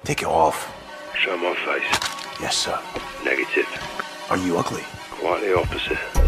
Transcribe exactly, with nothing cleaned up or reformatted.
Take it off. Show my face. Yes, sir. Negative. Are you ugly? Quite the opposite.